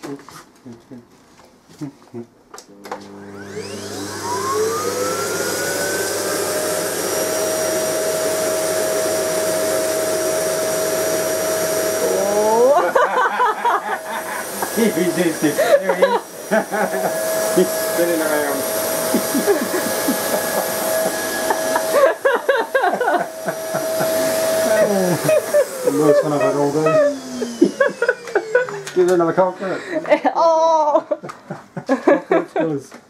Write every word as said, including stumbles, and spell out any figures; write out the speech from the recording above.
He resisted. There he is. He's spinning around. The worst one I've had all day. Give it another cockroach. Oh! Cockroach killers.